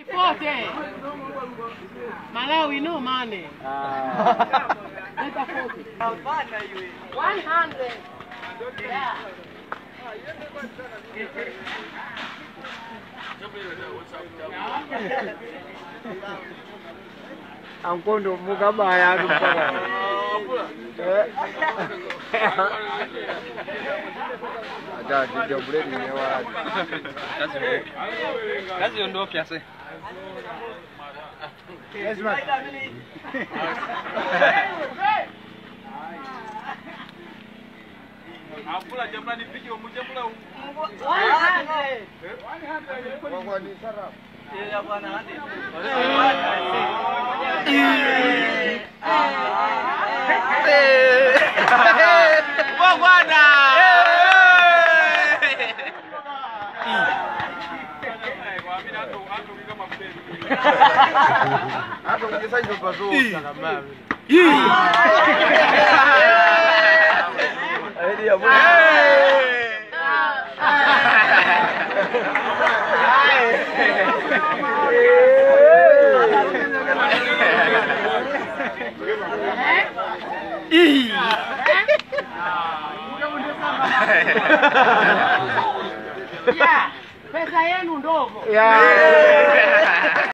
40. Malawi no money. Better 40. 100. Yeah. Angkondo mukabaya mpaka. Ada dijabule ni wala. Kazi ondoke ase. Yes man. Akula jamani piki omujabula 100. Kwa ni sarafu. ya bwana hadi. Bwana. Hapo ungesaje pazo kama Aidia bwana. Yeah, pesa yenu ndogo. Yeah.